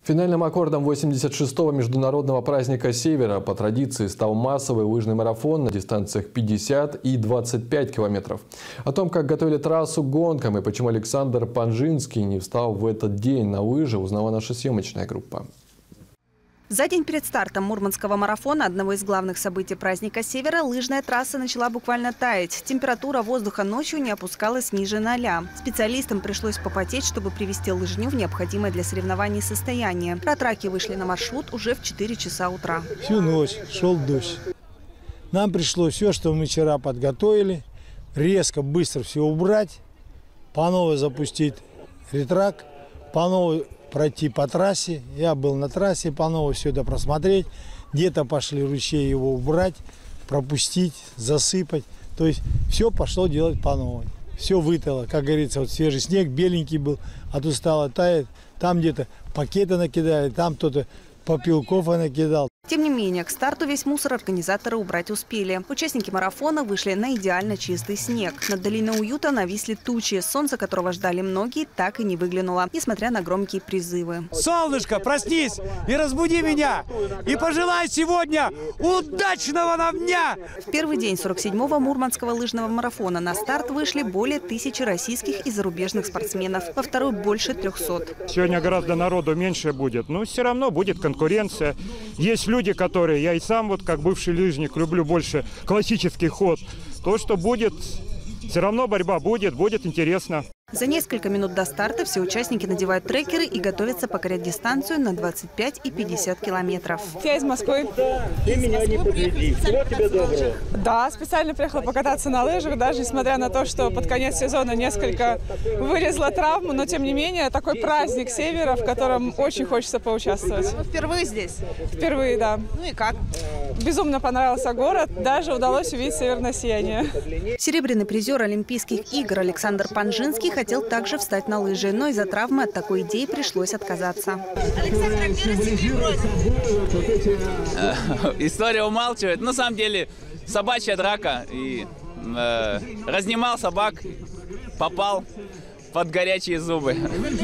Финальным аккордом 86-го международного праздника Севера по традиции стал массовый лыжный марафон на дистанциях 50 и 25 километров. О том, как готовили трассу к гонкам и почему Александр Панжинский не встал в этот день на лыжи, узнала наша съемочная группа. За день перед стартом Мурманского марафона, одного из главных событий праздника Севера, лыжная трасса начала буквально таять. Температура воздуха ночью не опускалась ниже 0. Специалистам пришлось попотеть, чтобы привести лыжню в необходимое для соревнований состояние. Протраки вышли на маршрут уже в 4 часа утра. Всю ночь шел дождь. Нам пришлось все, что мы вчера подготовили, резко, быстро все убрать, по новой запустить ретрак, по новой пройти по трассе. Я был на трассе, по новой все это просмотреть. Где-то пошли ручей его убрать, пропустить, засыпать. То есть все пошло делать по новой. Все вытало, как говорится, вот свежий снег, беленький был, а тут стало таять. Там где-то пакеты накидали, там кто-то попил кофе накидал. Тем не менее, к старту весь мусор организаторы убрать успели. Участники марафона вышли на идеально чистый снег. Над долиной уюта нависли тучи, солнце которого ждали многие, так и не выглянуло, несмотря на громкие призывы. Солнышко, проснись и разбуди меня! И пожелай сегодня удачного нам дня! В первый день 47-го Мурманского лыжного марафона на старт вышли более 1000 российских и зарубежных спортсменов. Во второй больше 300. Сегодня гораздо народу меньше будет, но все равно будет конкуренция. Есть люди, которые, я и сам вот как бывший лыжник люблю больше классический ход, то, что будет, все равно борьба будет интересно. За несколько минут до старта все участники надевают трекеры и готовятся покорять дистанцию на 25 и 50 километров. Я из Москвы. Ты меня не подведи. Всего тебе доброго. Да, специально приехала покататься на лыжах, даже несмотря на то, что под конец сезона несколько вылезла травма, но тем не менее такой праздник Севера, в котором очень хочется поучаствовать. Вы впервые здесь? Впервые, да. Ну и как? Безумно понравился город, даже удалось увидеть северное сияние. Серебряный призер Олимпийских игр Александр Панжинский хотел также встать на лыжи, но из-за травмы от такой идеи пришлось отказаться. История умалчивает. На самом деле собачья драка. И разнимал собак, попал под горячие зубы.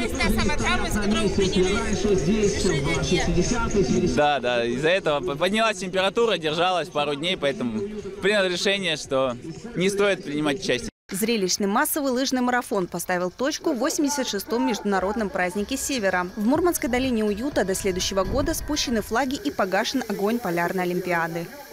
Да, из-за этого поднялась температура, держалась пару дней, поэтому принял решение, что не стоит принимать участие. Зрелищный массовый лыжный марафон поставил точку в 86-м международном празднике Севера. В Мурманской долине уюта до следующего года спущены флаги и погашен огонь полярной олимпиады.